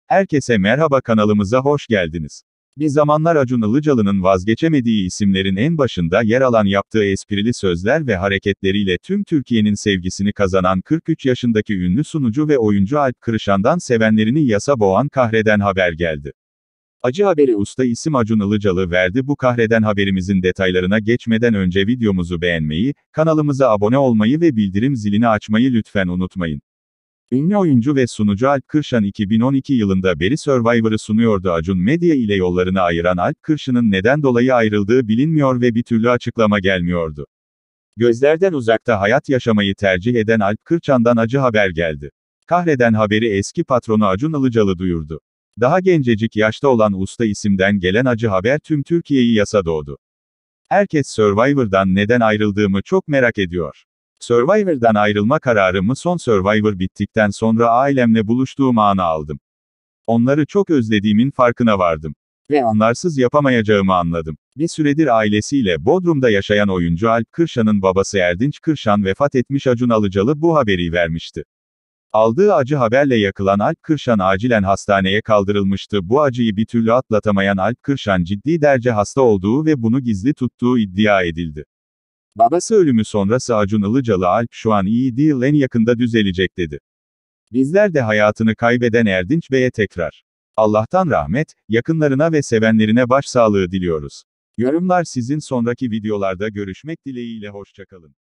Herkese merhaba, kanalımıza hoş geldiniz. Bir zamanlar Acun Ilıcalı'nın vazgeçemediği isimlerin en başında yer alan yaptığı esprili sözler ve hareketleriyle tüm Türkiye'nin sevgisini kazanan 43 yaşındaki ünlü sunucu ve oyuncu Alp Kırşan'dan sevenlerini yasa boğan kahreden haber geldi. Acı haberi usta isim Acun Ilıcalı verdi. Bu kahreden haberimizin detaylarına geçmeden önce videomuzu beğenmeyi, kanalımıza abone olmayı ve bildirim zilini açmayı lütfen unutmayın. Ünlü oyuncu ve sunucu Alp Kırşan 2012 yılında beri Survivor'ı sunuyordu. Acun Medya ile yollarını ayıran Alp Kırşan'ın neden dolayı ayrıldığı bilinmiyor ve bir türlü açıklama gelmiyordu. Gözlerden uzakta hayat yaşamayı tercih eden Alp Kırşan'dan acı haber geldi. Kahreden haberi eski patronu Acun Ilıcalı duyurdu. Daha gencecik yaşta olan usta isimden gelen acı haber tüm Türkiye'yi yasa doğdu. Herkes Survivor'dan neden ayrıldığımı çok merak ediyor. Survivor'dan ayrılma kararımı son Survivor bittikten sonra ailemle buluştuğum anı aldım. Onları çok özlediğimin farkına vardım. Ve onlarsız yapamayacağımı anladım. Bir süredir ailesiyle Bodrum'da yaşayan oyuncu Alp Kırşan'ın babası Erdinç Kırşan vefat etmiş. Acun Ilıcalı bu haberi vermişti. Aldığı acı haberle yakılan Alp Kırşan acilen hastaneye kaldırılmıştı. Bu acıyı bir türlü atlatamayan Alp Kırşan ciddi derece hasta olduğu ve bunu gizli tuttuğu iddia edildi. Babası ölümü sonrası Acun Ilıcalı Alp şu an iyi değil, en yakında düzelecek dedi. Bizler de hayatını kaybeden Erdinç Bey'e tekrar Allah'tan rahmet, yakınlarına ve sevenlerine başsağlığı diliyoruz. Yorumlar sizin. Sonraki videolarda görüşmek dileğiyle, hoşça kalın.